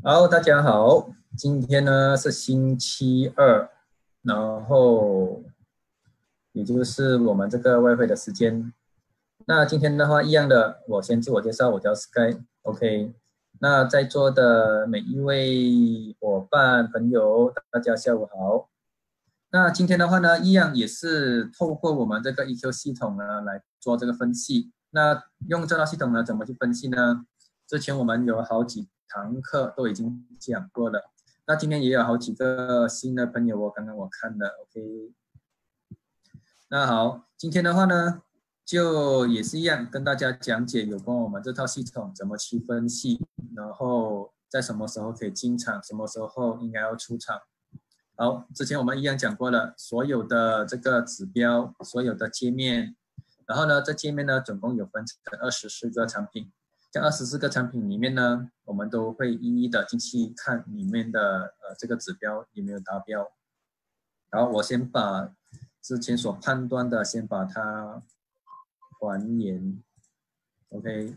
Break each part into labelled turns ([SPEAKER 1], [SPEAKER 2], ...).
[SPEAKER 1] 好，大家好，今天呢是星期二，然后也就是我们这个外汇的时间。那今天的话，一样的，我先自我介绍，我叫 Sky，OK。那在座的每一位伙伴朋友，大家下午好。那今天的话呢，一样也是透过我们这个 EQ 系统呢来做这个分析。那用这套系统呢，怎么去分析呢？之前我们有好几堂课都已经讲过了。那今天也有好几个新的朋友刚刚我看了 OK。那好，今天的话呢，就也是一样跟大家讲解有关我们这套系统怎么去分析，然后在什么时候可以进场，什么时候应该要出场。好，之前我们一样讲过了，所有的这个指标，所有的界面，然后呢，这界面呢总共有分成24个产品，这24个产品里面呢，我们都会一一的进去看里面的这个指标有没有达标。然后我先把之前所判断的先把它还原 ，OK。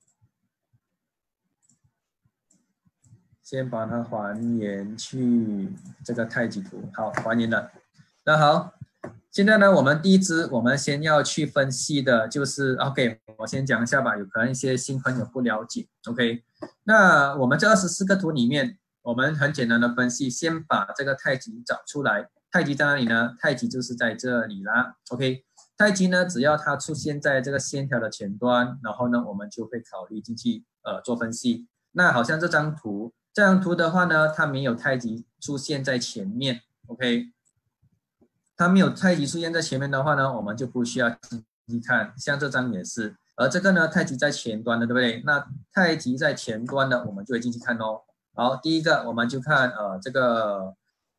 [SPEAKER 1] 先把它还原去这个太极图，好，还原了。那好，现在呢，我们第一支我们先要去分析的就是 OK， 我先讲一下吧，有可能一些新朋友不了解 OK。那我们这24个图里面，我们很简单的分析，先把这个太极找出来。太极在哪里呢？太极就是在这里啦 OK。太极呢，只要它出现在这个线条的前端，然后呢，我们就会考虑进去做分析。那好像这张图的话呢，它没有太极出现在前面 ，OK。它没有太极出现在前面的话呢，我们就不需要仔细看。像这张也是，而这个呢，太极在前端的，对不对？那太极在前端的，我们就会进去看哦。好，第一个我们就看这个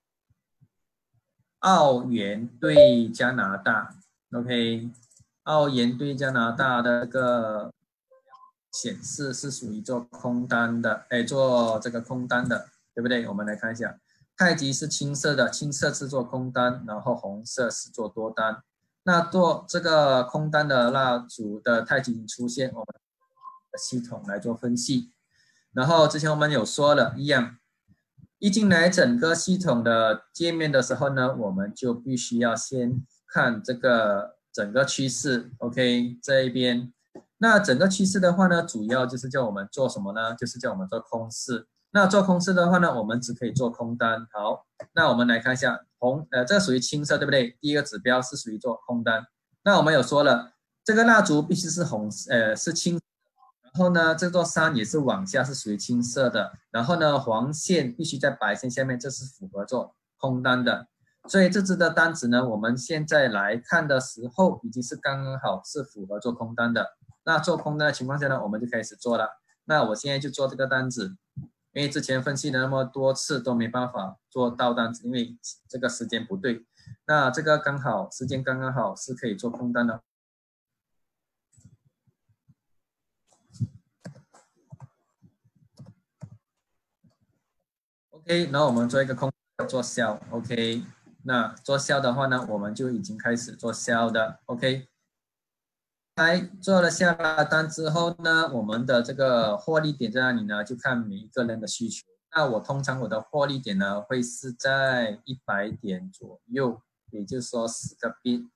[SPEAKER 1] 澳元对加拿大 ，OK。澳元对加拿大的这个显示是属于做空单的，哎，做这个空单的，对不对？我们来看一下，太极是青色的，青色是做空单，然后红色是做多单。那做这个空单的蜡烛的太极出现，我们的系统来做分析。然后之前我们有说了一样，一进来整个系统的界面的时候呢，我们就必须要先看这个整个趋势 ，OK， 这一边。那整个趋势的话呢，主要就是叫我们做什么呢？就是叫我们做空势。那做空势的话呢，我们只可以做空单。好，那我们来看一下这个属于青色，对不对？第一个指标是属于做空单。那我们有说了，这个蜡烛必须是是青。然后呢，这座山也是往下是属于青色的。然后呢，黄线必须在白线下面，这是符合做空单的。所以这支的单子呢，我们现在来看的时候，已经是刚刚好是符合做空单的。那做空单的情况下呢，我们就开始做了。那我现在就做这个单子，因为之前分析了那么多次都没办法做到单子，因为这个时间不对。那这个刚好时间刚刚好是可以做空单的。OK，然后我们做一个空做销 ，OK。那做销的话呢，我们就已经开始做销的 ，OK。来做了下单之后呢，我们的这个获利点在哪里呢？就看每一个人的需求。那我通常我的获利点呢，会是在100点左右，也就是说10个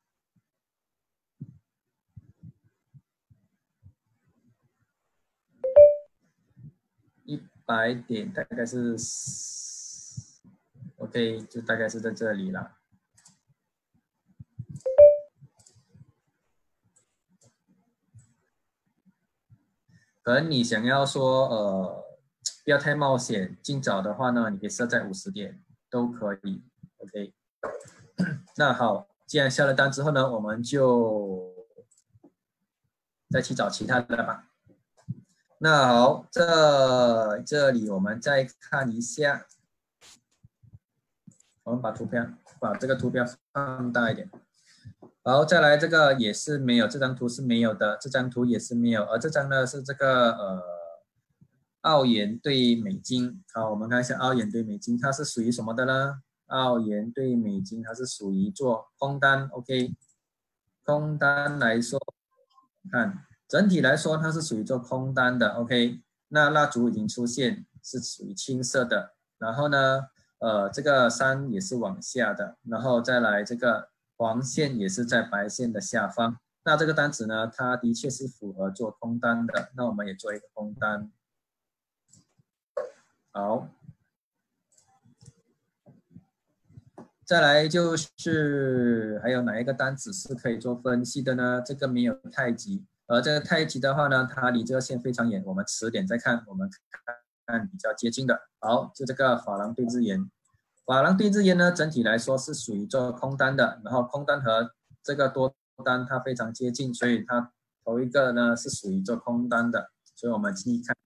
[SPEAKER 1] bit。100点大概是，OK， 就大概是在这里了。可能你想要说不要太冒险，尽早的话呢，你可以设在50点都可以 ，OK。那好，既然下了单之后呢，我们就再去找其他的吧。那好，这里我们再看一下，我们把这个图标放大一点。然后再来这个也是没有，这张图是没有的，这张图也是没有，而这张呢是这个澳元对美金。好，我们看一下澳元对美金，它是属于什么的呢？澳元对美金它是属于做空单 ，OK。空单来说，看整体来说它是属于做空单的 ，OK。那蜡烛已经出现， 是属于青色的，然后呢，这个3也是往下的，然后再来这个黄线也是在白线的下方。那这个单子呢，它的确是符合做空单的，那我们也做一个空单。好，再来就是还有哪一个单子是可以做分析的呢？这个没有太极，这个太极的话呢，它离这个线非常远，我们迟点再看，我们看比较接近的。好，就这个法郎对日元，法郎对日元呢，整体来说是属于做空单的，然后空单和这个多单它非常接近，所以它头一个呢是属于做空单的，所以我们继续看。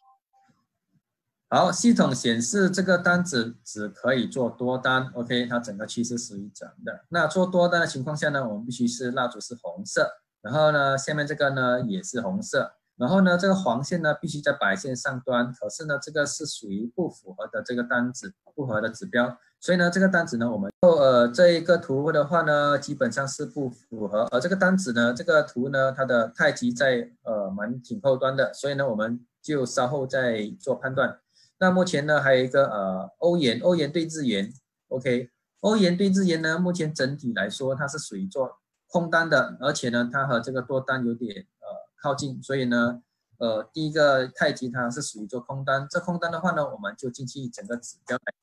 [SPEAKER 1] 好，系统显示这个单子只可以做多单 ，OK， 它整个趋势属于涨的。那做多单的情况下呢，我们必须是蜡烛是红色，然后呢，下面这个呢也是红色，然后呢，这个黄线呢必须在白线上端，可是呢，这个是属于不符合的这个单子，不符合的指标，所以呢，这个单子呢，我们这一个图的话呢，基本上是不符合，而这个单子呢，这个图呢，它的太极在挺后端的，所以呢，我们就稍后再做判断。那目前呢，还有一个欧元对日元 ，OK， 欧元对日元呢，目前整体来说它是属于做空单的，而且呢，它和这个多单有点靠近，所以呢，第一个太极它是属于做空单，这空单的话呢，我们就进去整个指标来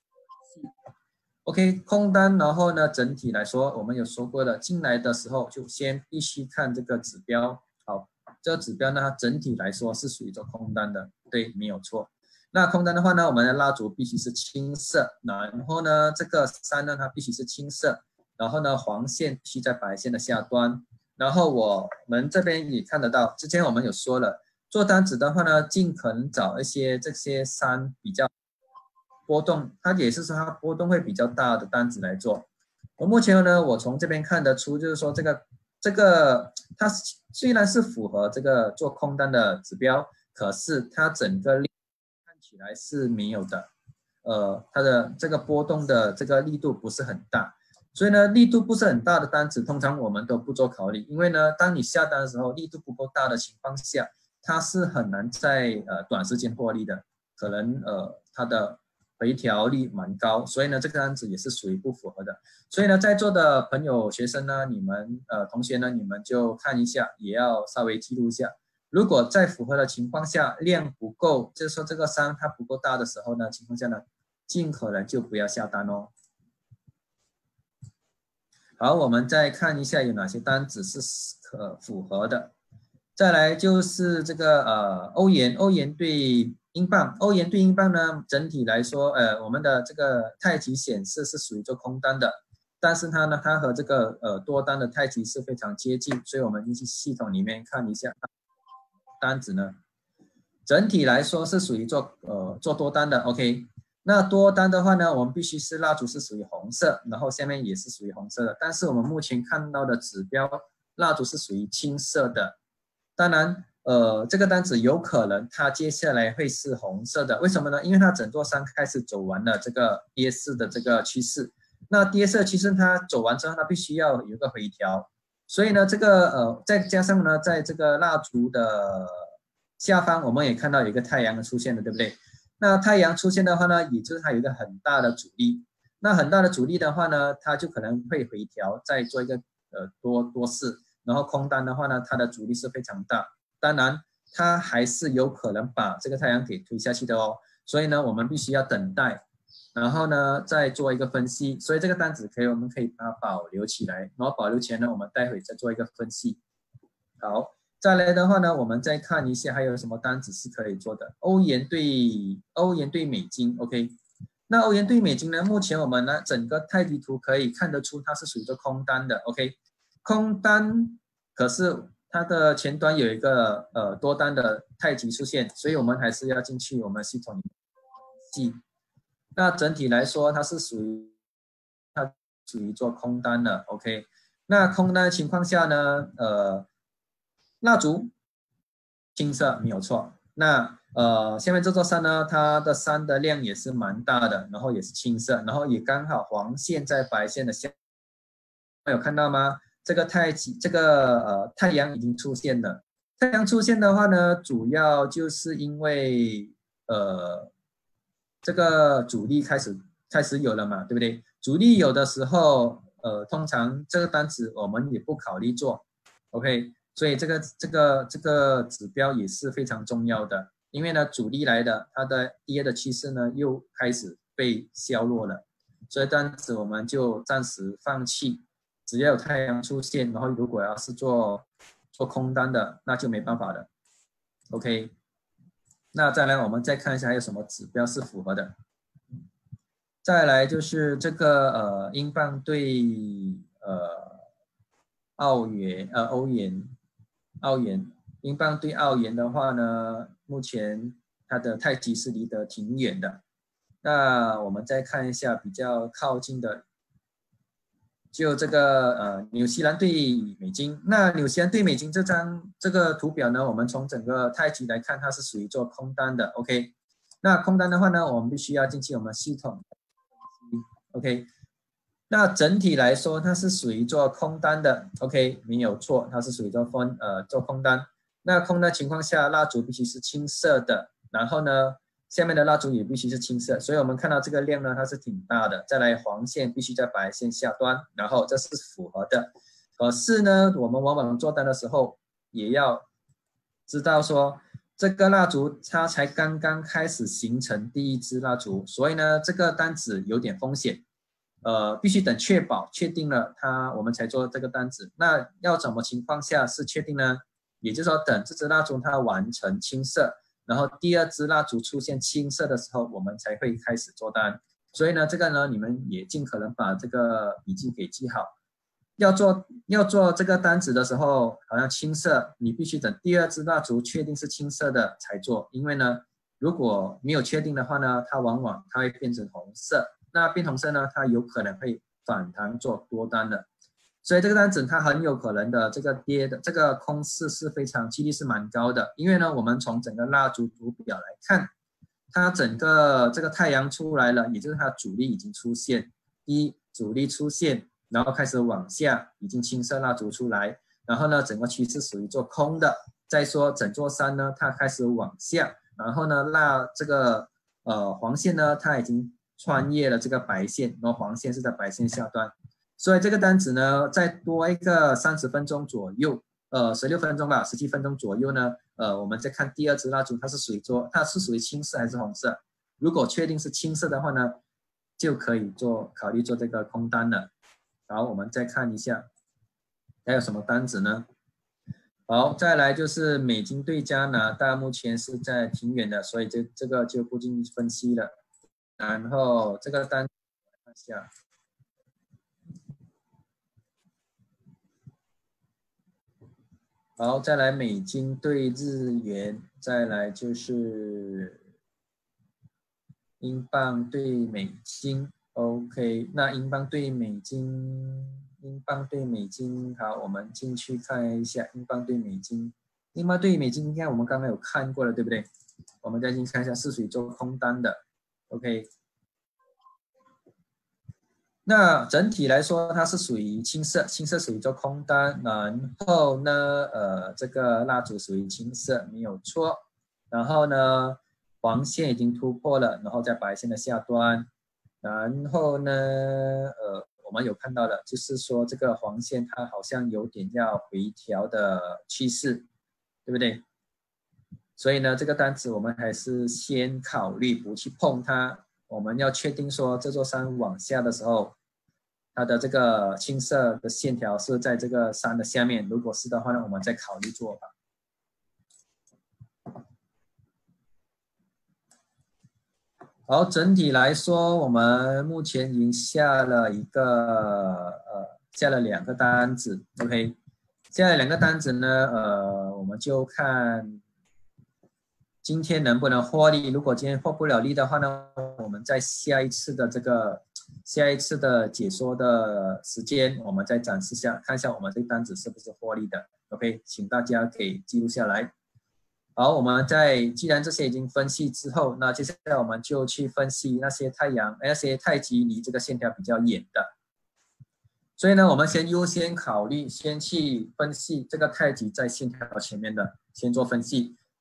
[SPEAKER 1] ，OK， 空单，然后呢，整体来说我们有说过的，进来的时候就先必须看这个指标，好，这个指标呢，它整体来说是属于做空单的，对，没有错。那空单的话呢，我们的蜡烛必须是青色，然后呢，这个3呢，它必须是青色，然后呢，黄线必须在白线的下端，然后我们这边也看得到，之前我们有说了，做单子的话呢，尽可能找一些这些3比较波动，它也是说它波动会比较大的单子来做。我目前呢，我从这边看得出，就是说这个它虽然是符合这个做空单的指标，可是它整个起来是没有的，它的这个波动的这个力度不是很大，所以呢，力度不是很大的单子，通常我们都不做考虑，因为呢，当你下单的时候，力度不够大的情况下，它是很难在短时间获利的，可能它的回调率蛮高，所以呢，这个单子也是属于不符合的，所以呢，在座的朋友、学生呢，你们同学呢，你们就看一下，也要稍微记录一下。如果在符合的情况下，量不够，就是说这个3它不够大的时候呢，情况下呢，尽可能就不要下单哦。好，我们再看一下有哪些单子是符合的。再来就是这个欧元对英镑，欧元对英镑呢，整体来说，我们的这个太极显示是属于做空单的，但是它呢，它和这个多单的太极是非常接近，所以我们进去系统里面看一下。单子呢，整体来说是属于做多单的 ，OK。那多单的话呢，我们必须是蜡烛是属于红色，然后下面也是属于红色的。但是我们目前看到的指标，蜡烛是属于青色的。当然，这个单子有可能它接下来会是红色的，为什么呢？因为它整座山开始走完了这个跌势的这个趋势。那跌势趋势它走完之后，它必须要有一个回调。所以呢，这个再加上呢，在这个蜡烛的下方，我们也看到有一个太阳的出现了，对不对？那太阳出现的话呢，也就是它有一个很大的阻力。那很大的阻力的话呢，它就可能会回调，再做一个多势。然后空单的话呢，它的阻力是非常大。当然，它还是有可能把这个太阳给推下去的哦。所以呢，我们必须要等待。然后呢，再做一个分析，所以这个单子我们可以把它保留起来，然后保留前呢，我们待会再做一个分析。好，再来的话呢，我们再看一下还有什么单子是可以做的。欧元对美金 ，OK。那欧元对美金呢，目前我们呢整个太极图可以看得出它是属于做空单的 ，OK。空单，可是它的前端有一个多单的太极出现，所以我们还是要进去我们系统里面记。那整体来说，它属于做空单的 ，OK。那空单的情况下呢，蜡烛青色没有错。那下面这座山呢，它的山的量也是蛮大的，然后也是青色，然后也刚好黄线在白线的下，有看到吗？这个太阳已经出现了。太阳出现的话呢，主要就是因为这个阻力开始有了嘛，对不对？阻力有的时候，通常这个单子我们也不考虑做 ，OK， 所以这个指标也是非常重要的，因为呢阻力来的，它的跌的趋势呢又开始被削弱了，所以单子我们就暂时放弃，只要有太阳出现，然后如果要是做空单的，那就没办法了 ，OK。那再来，我们再看一下还有什么指标是符合的。再来就是这个英镑对欧元，英镑对澳元的话呢，目前它的太极是离得挺远的。那我们再看一下比较靠近的，就这个纽西兰对美金。那纽西兰对美金这个图表呢，我们从整个太极来看，它是属于做空单的。OK， 那空单的话呢，我们必须要进去我们系统 OK， 那整体来说，它是属于做空单的 OK， 没有错，它是属于做空单。那空的情况下，蜡烛必须是青色的，然后呢，下面的蜡烛也必须是青色，所以我们看到这个量呢，它是挺大的。再来，黄线必须在白线下端，然后这是符合的。可是呢，我们往往做单的时候，也要知道说，这个蜡烛它才刚刚开始形成第一支蜡烛，所以呢，这个单子有点风险。必须等确定了我们才做这个单子。那要怎么情况下是确定呢？也就是说，等这支蜡烛它完成青色，然后第二支蜡烛出现青色的时候，我们才会开始做单。所以呢，这个呢，你们也尽可能把这个笔记给记好。要做这个单子的时候，好像青色，你必须等第二支蜡烛确定是青色的才做，因为呢，如果没有确定的话呢，它往往会变成红色。那变红色呢，它有可能会反弹做多单的，所以这个单子它很有可能的这个跌的这个空势是几率是蛮高的，因为呢，我们从整个蜡烛图表来看，它整个这个太阳出来了，也就是它阻力已经出现，阻力出现，然后开始往下，已经青色蜡烛出来，然后呢，整个趋势属于做空的。再说整座山呢，它开始往下，然后呢，这个黄线呢，它已经穿越了这个白线，然后黄线是在白线下端，所以这个单子呢，再多一个30分钟左右，16分钟吧，17分钟左右呢，我们再看第二支蜡烛，它是属于青色还是红色？如果确定是青色的话呢，就可以考虑做这个空单了。好，我们再看一下还有什么单子呢？好，再来就是美金对加拿大，目前是在挺远的，所以这个就不进行分析了。然后这个单看一下，好，再来美金对日元，再来就是英镑对美金。OK， 那英镑对美金，好，我们进去看一下英镑对美金。英镑对美金，应该我们刚刚有看过了，对不对？我们再进去看一下是属于做空单的。OK。那整体来说，它是属于青色属于做空单，然后呢，这个蜡烛属于青色，没有错。然后呢，黄线已经突破了，然后在白线的下端，然后呢，我们有看到了，就是说这个黄线它好像有点要回调的趋势，对不对？所以呢，这个单子我们还是先考虑不去碰它。我们要确定说这座山往下的时候，它的这个青色的线条是在这个山的下面，如果是的话呢，我们再考虑做法。好，整体来说，我们目前已经下了2个单子 ，OK， 下了2个单子呢，我们就看今天能不能获利。如果今天获不了利的话呢，我们在下一次的解说的时间，我们再看一下我们这个单子是不是获利的。OK， 请大家给记录下来。好，既然这些已经分析之后，那接下来我们就去分析那些太极离这个线条比较远的。所以呢，我们优先考虑先去分析这个太极在线条前面的，先做分析。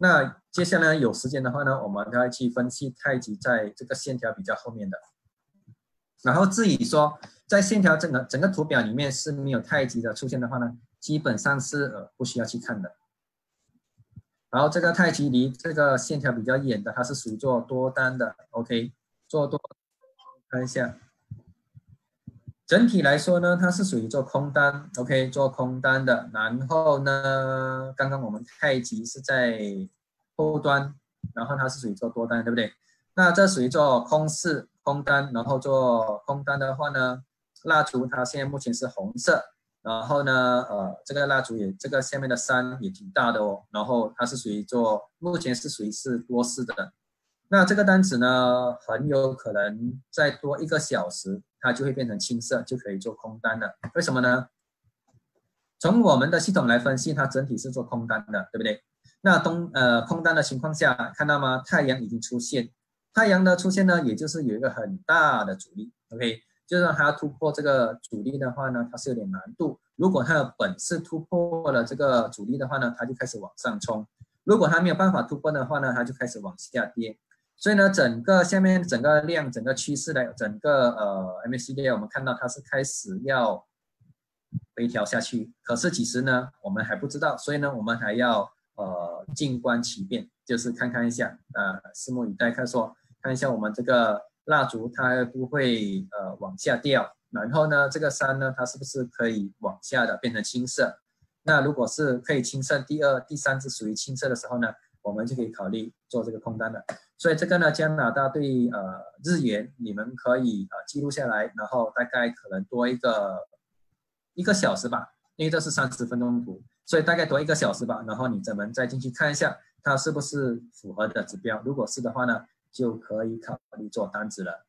[SPEAKER 1] 那接下来有时间的话呢，我们再去分析太极在这个线条比较后面的。然后至于说在线条整个图表里面是没有太极的出现的话呢，基本上是不需要去看的。然后这个太极离这个线条比较远的，它是属于做多单的 ，OK， 做多看一下。整体来说呢，它是属于做空单 ，OK， 做空单的。然后呢，刚刚我们太极是在后端，然后它是属于做多单，对不对？那这属于做空式空单，然后做空单的话呢，蜡烛它现在目前是红色，然后呢，这个蜡烛也这个下面的山也挺大的哦，然后它是属于做目前是属于是多式的。那这个单子呢，很有可能再多1个小时，它就会变成青色，就可以做空单了。为什么呢？从我们的系统来分析，它整体是做空单的，对不对？那空单的情况下，看到吗？太阳已经出现，太阳的出现呢，也就是有一个很大的阻力 ，OK， 就是说它要突破这个阻力的话呢，它是有点难度。如果它的本事突破了这个阻力的话呢，它就开始往上冲；如果它没有办法突破的话呢，它就开始往下跌。所以呢，下面整个量、整个趋势的整个MACD， 我们看到它是开始要回调下去，可是几时呢？我们还不知道，所以呢，我们还要静观其变，就是看一下，拭目以待，看一下我们这个蜡烛它会不会往下掉，然后呢，这个山呢，它是不是可以往下的变成青色？那如果是可以青色，第二、第三是属于青色的时候呢，我们就可以考虑做这个空单了。所以这个呢，加拿大对日元，你们可以记录下来，然后大概可能多一个小时吧，因为这是30分钟图，所以大概多1个小时吧。然后你们再进去看一下，它是不是符合的指标。如果是的话呢，就可以考虑做单子了。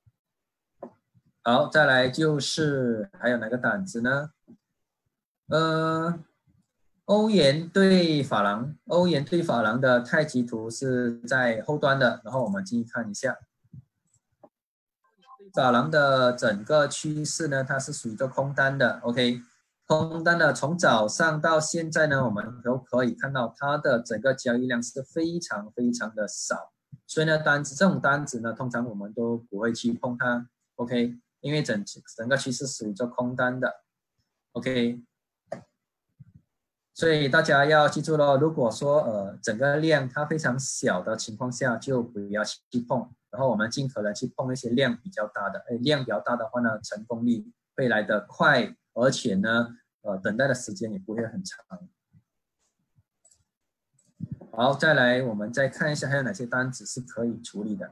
[SPEAKER 1] 好，再来就是还有哪个单子呢？欧元对法郎，欧元对法郎的太极图是在后端的，然后我们进去看一下。法郎的整个趋势呢，它是属于一个空单的 ，OK， 空单的从早上到现在呢，我们都可以看到它的整个交易量是非常非常的少，所以呢，这种单子呢，通常我们都不会去碰它 ，OK， 因为整个趋势属于做空单的 ，OK。所以大家要记住咯，如果说整个量它非常小的情况下，就不要去碰，然后我们尽可能去碰一些量比较大的，量比较大的话呢，成功率会来得快，而且呢，等待的时间也不会很长。好，再来我们再看一下还有哪些单子是可以处理的。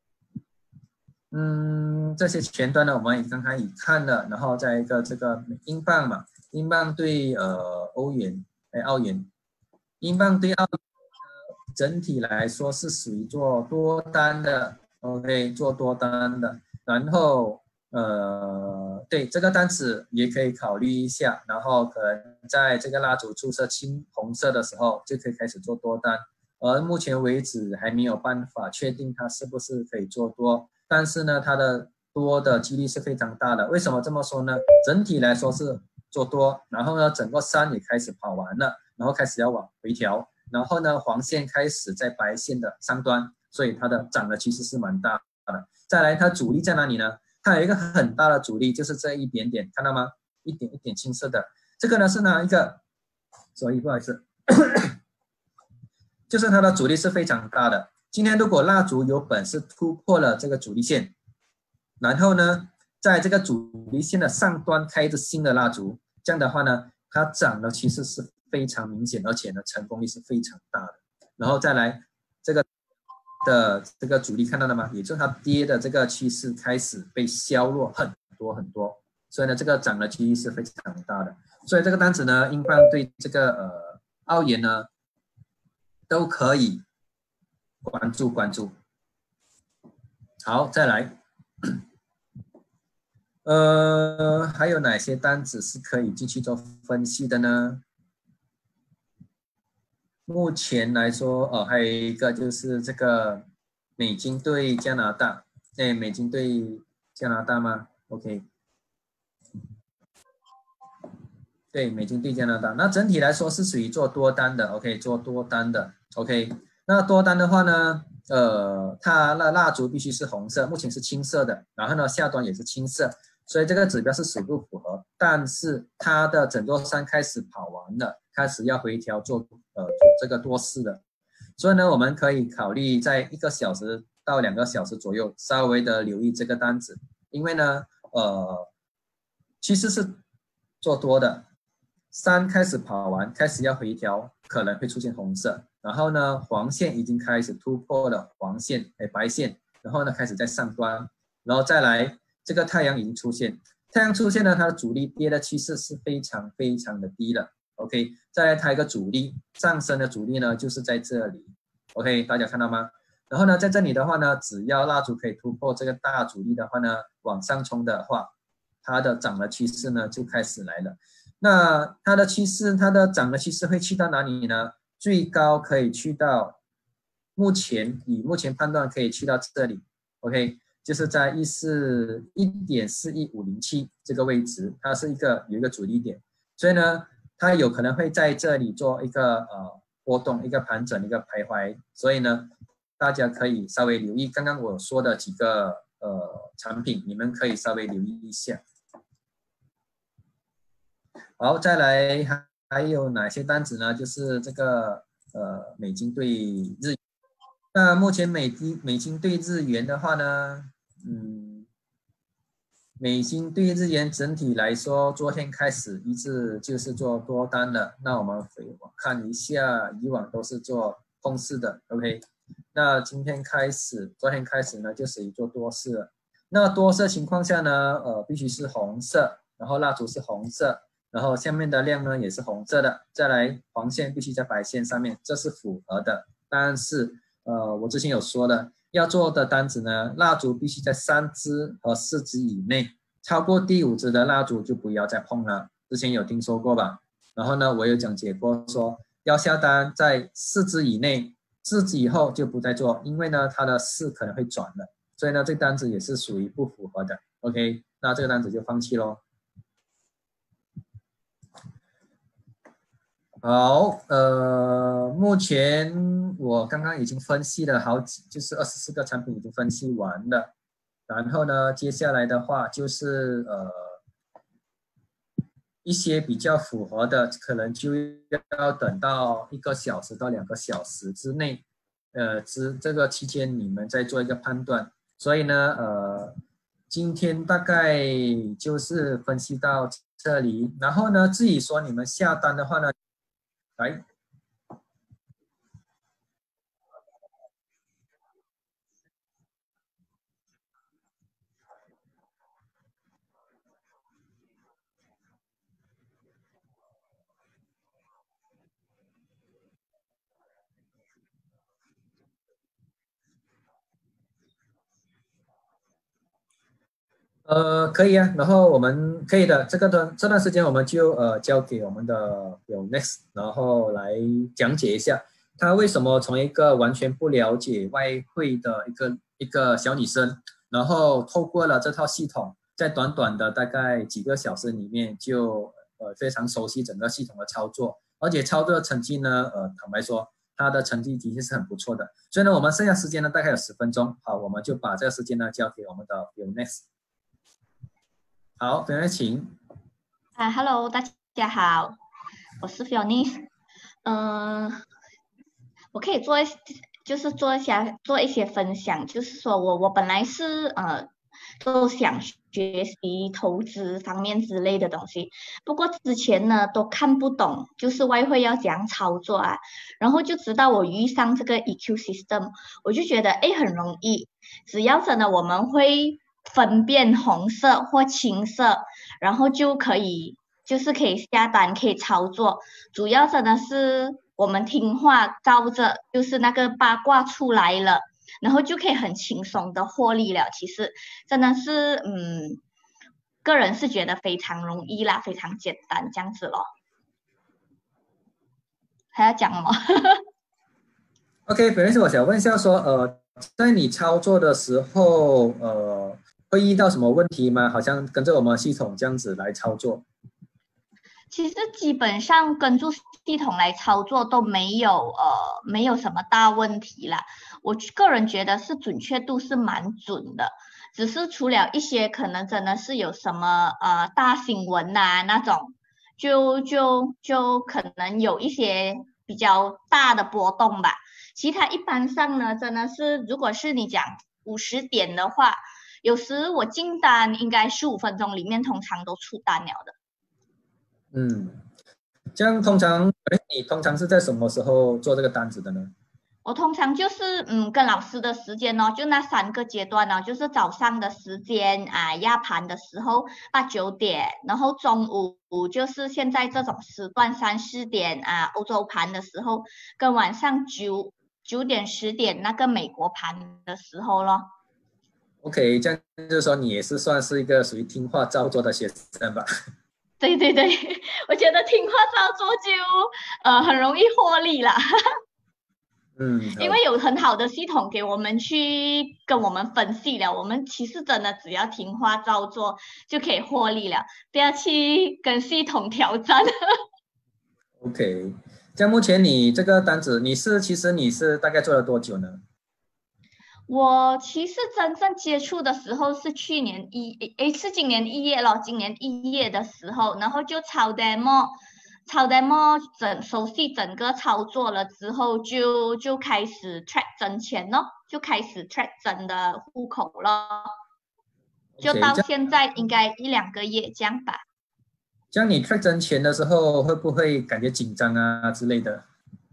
[SPEAKER 1] 这些前端呢，我们刚才已看了，然后再一个这个英镑嘛，英镑对欧元，澳元，英镑对澳元整体来说是属于做多单的 ，OK， 做多单的。然后对这个单子也可以考虑一下，然后可能在这个蜡烛出色青红色的时候就可以开始做多单。而目前为止还没有办法确定它是不是可以做多，但是呢，它的多的几率是非常大的。为什么这么说呢？整体来说是做多，然后呢，整个山也开始跑完了，然后开始要往回调，然后呢，黄线开始在白线的上端，所以它的涨的趋势是蛮大的。再来，它主力在哪里呢？它有一个很大的阻力，就是这一点点，看到吗？一点一点青色的，这个呢是哪一个？所以不好意思。就是它的阻力是非常大的。今天如果蜡烛有本事突破了这个阻力线，然后呢，在这个阻力线的上端开一支新的蜡烛，这样的话呢，它涨的趋势是非常明显，而且呢，成功率是非常大的。然后再来这个阻力看到了吗？也就是它跌的这个趋势开始被削弱很多很多，所以呢，这个涨的几率是非常大的。所以这个单子呢，英镑对这个澳元呢，都可以关注。好，再来，还有哪些单子是可以进去做分析的呢？目前来说，还有一个就是这个美金对加拿大，美金对加拿大吗 ？OK， 对，美金对加拿大，那整体来说是属于做多单的 ，OK， 做多单的。 OK，那多单的话呢，它的蜡烛必须是红色，目前是青色的，然后呢下端也是青色，所以这个指标是属不符合。但是它的整座山开始跑完了，开始要回调做这个多事的，所以呢我们可以考虑在1个小时到2个小时左右稍微的留意这个单子，因为呢趋势是做多的。山开始跑完，开始要回调，可能会出现红色。然后呢，黄线已经开始突破了黄线，白线，然后呢开始在上端，然后再来这个太阳已经出现，太阳出现呢，它的阻力跌的趋势是非常非常的低了。OK， 再来它一个阻力上升的阻力呢，就是在这里。OK， 大家看到吗？然后呢，在这里的话呢，只要蜡烛可以突破这个大阻力的话呢，往上冲的话，它的涨的趋势呢就开始来了。那它的趋势，它的涨的趋势会去到哪里呢？最高可以去到目前判断可以去到这里 ，OK， 就是在1.41507这个位置，它是有一个阻力点，所以呢，它有可能会在这里做一个波动、一个盘整、一个徘徊，所以呢，大家可以稍微留意刚刚我说的几个产品，你们可以稍微留意一下。好，再来还有哪些单子呢？就是这个美金对日元。那目前美金对日元的话呢，美金对日元整体来说，昨天开始一直就是做多单了。那我们看一下，以往都是做空式的 ，OK。那昨天开始呢，就属于做多式了。那多色情况下呢，必须是红色，然后蜡烛是红色。然后下面的量呢也是红色的，再来黄线必须在白线上面，这是符合的。但是我之前有说的，要做的单子呢，蜡烛必须在3支和4支以内，超过第5支的蜡烛就不要再碰了。之前有听说过吧？然后呢，我有讲解过说要下单在4支以内，4支以后就不再做，因为呢它的势可能会转了，所以呢这单子也是属于不符合的。OK， 那这个单子就放弃咯。好，目前我刚刚已经分析了就是24个产品已经分析完了，然后呢，接下来的话就是一些比较符合的，可能就要等到1个小时到2个小时之内，这个期间你们再做一个判断。所以呢，今天大概就是分析到这里，然后呢，至于说你们下单的话呢，来。可以啊，然后我们可以的，这段时间我们就交给我们的有 Next，然后来讲解一下他为什么从一个完全不了解外汇的一个小女生，然后透过了这套系统，在短短的大概几个小时里面就非常熟悉整个系统的操作，而且操作的成绩呢，坦白说，他的成绩的确是很不错的。所以呢，我们剩下时间呢大概有10分钟，好，我们就把这个时间呢交给我们的有 Next。好，非常请。
[SPEAKER 2] Hello，大家好，我是 Fiona。我可以做一些分享，就是说我本来是都想学习投资方面之类的东西，不过之前呢都看不懂，就是外汇要怎样操作啊，然后就直到我遇上这个 EQ System，我就觉得很容易，只要真的我们会分辨红色或青色，然后就是可以下单，可以操作。主要真的是我们听话照着，就是那个八卦出来了，然后就可以很轻松的获利了。其实真的是，个人是觉得非常容易啦，非常简单这样子咯。还要讲吗？
[SPEAKER 1] OK， 本来是我想问一下说，在你操作的时候，会遇到什么问题吗？好像跟着我们系统这样子来操作。
[SPEAKER 2] 其实基本上跟住系统来操作都没有什么大问题啦。我个人觉得是准确度是蛮准的，只是除了一些可能真的是有什么大新闻呐、那种，就可能有一些比较大的波动吧。其他一般上呢，真的是如果是你讲50点的话，有时我进单应该15分钟里面通常都出单了的。
[SPEAKER 1] 嗯，这样通常，你通常是在什么时候做这个单子的呢？
[SPEAKER 2] 我通常就是跟老师的时间哦，就那3个阶段哦，就是早上的时间啊，压盘的时候8、9点，然后中午就是现在这种时段3、4点啊，欧洲盘的时候，跟晚上9点10点那个美国盘的时候咯。
[SPEAKER 1] OK，这样就是说你也是算是一个属于听话照做的学生吧？
[SPEAKER 2] 对对对，我觉得听话照做就很容易获利啦。
[SPEAKER 1] 嗯，好，
[SPEAKER 2] 因为有很好的系统给我们去跟我们分析了，我们其实真的只要听话照做就可以获利了，不要去跟系统挑战。
[SPEAKER 1] OK，这样目前你这个单子，其实你是大概做了多久呢？
[SPEAKER 2] 我其实真正接触的时候是是今年一月咯，今年一月的时候，然后就抄 demo 熟悉整个操作了之后就开始 track 真钱咯，就开始 track 真的户口咯，就
[SPEAKER 1] OK，
[SPEAKER 2] 到现在应该1、2个月这样吧。
[SPEAKER 1] 这样你 track 挣钱的时候，会不会感觉紧张啊之类的？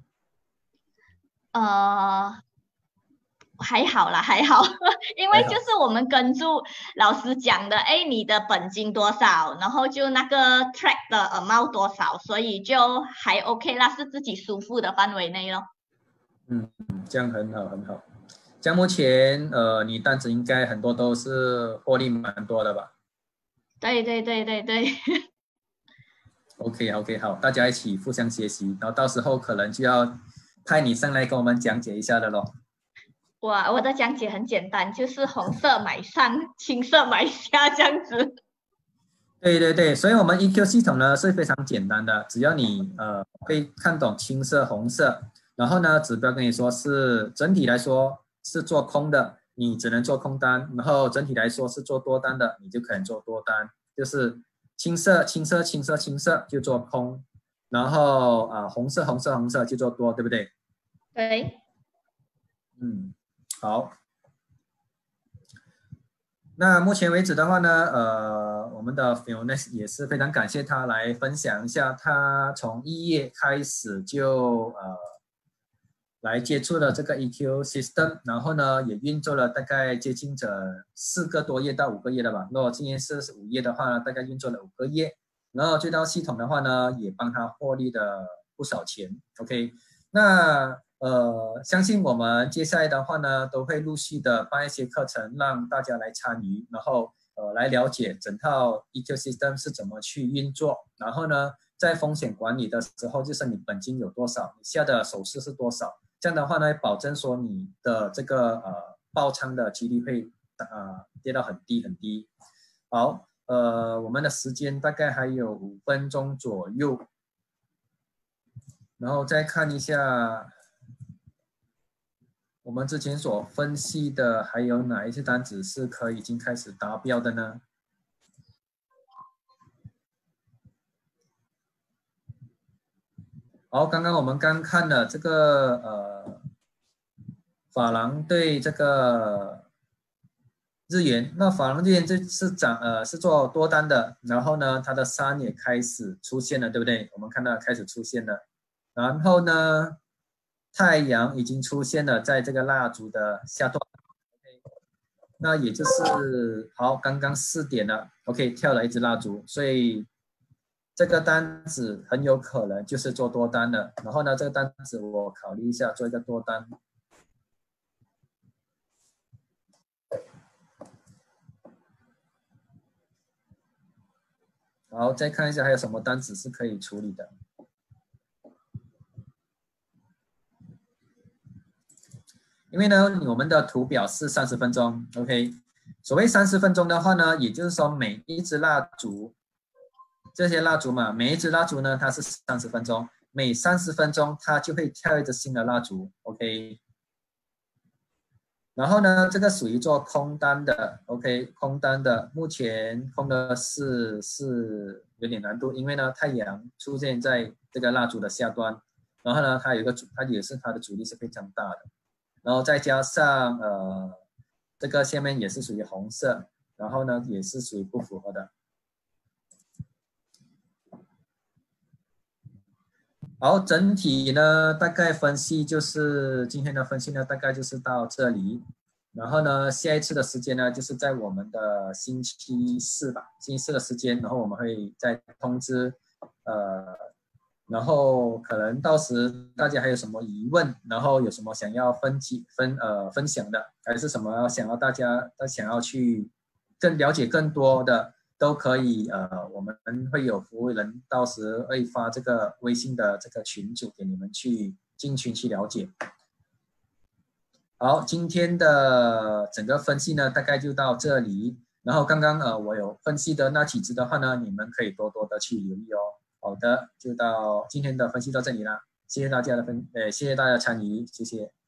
[SPEAKER 2] 呃，还好啦，还好，因为
[SPEAKER 1] 还好
[SPEAKER 2] 就是我们跟住老师讲的，哎，你的本金多少，然后就那个 track 的 amount 多少，所以就还 OK 啦，是自己舒服的范围内咯。
[SPEAKER 1] 嗯，这样很好很好。这样目前你单子应该很多都是获利蛮多的吧
[SPEAKER 2] 对对对对对，
[SPEAKER 1] ？OK OK，好，大家一起互相学习，然后到时候可能就要派你上来跟我们讲解一下的咯。
[SPEAKER 2] 我的讲解很简单，就是红色买上，青色买下这样子。
[SPEAKER 1] 对对对，所以我们 EQ 系统呢是非常简单的，只要你会看懂青色、红色，然后呢指标跟你说是整体来说是做空的，你只能做空单，然后整体来说是做多单的，你就可以做多单，就是青色、青色、青色、青色就做空，然后红色、红色、红色就做多，对不对？
[SPEAKER 2] 对，
[SPEAKER 1] 嗯，好。那目前为止的话呢，我们的 Fiona 也是非常感谢他来分享一下，他从1月开始就来接触了这个 EQ system，然后呢也运作了大概接近4个多月到5个月了吧。如果今年是5月的话呢，大概运作了5个月，然后这套系统的话呢，也帮他获利了不少钱。OK，那相信我们接下来的话呢，都会陆续的办一些课程，让大家来参与，然后来了解整套 ecosystem 是怎么去运作。然后呢，在风险管理的时候，就是你本金有多少，你下的手势是多少，这样的话呢，保证说你的这个爆仓的几率会跌到很低很低。好，我们的时间大概还有5分钟左右，然后再看一下。我们之前所分析的还有哪一些单子是可以已经开始达标的呢？好，刚刚我们刚看了这个法郎对这个日元，那法郎日元这是是做多单的，然后呢它的3也开始出现了，对不对？我们看到开始出现了，然后呢太阳已经出现了在这个蜡烛的下段。那也就是好，刚刚4点了，OK，跳了一支蜡烛，所以这个单子很有可能就是做多单的。然后呢，这个单子我考虑一下做一个多单。好，再看一下还有什么单子是可以处理的。因为呢，我们的图表是30分钟 ，OK。所谓30分钟的话呢，也就是说每一支蜡烛这些蜡烛嘛，每一支蜡烛呢，它是30分钟，每30分钟它就会跳一支新的蜡烛 ，OK。然后呢，这个属于做空单的 ，OK， 空单的，目前空的是有点难度，因为呢，太阳出现在这个蜡烛的下端，然后呢，它的阻力是非常大的，然后再加上这个下面也是属于红色，然后呢，也是属于不符合的。好，整体呢，大概分析就是今天的分析呢，大概就是到这里。然后呢，下一次的时间呢，就是在我们的星期四吧，星期四的时间，然后我们会再通知，然后可能到时大家还有什么疑问，然后有什么想要分享的，还是什么大家想要去了解更多的。都可以，我们会有服务人到时会发这个微信的这个群组给你们去进群去了解。好，今天的整个分析呢，大概就到这里。然后刚刚我有分析的那几只的话呢，你们可以多多的去留意哦。好的，就到今天的分析到这里啦，谢谢大家的谢谢大家参与，谢谢。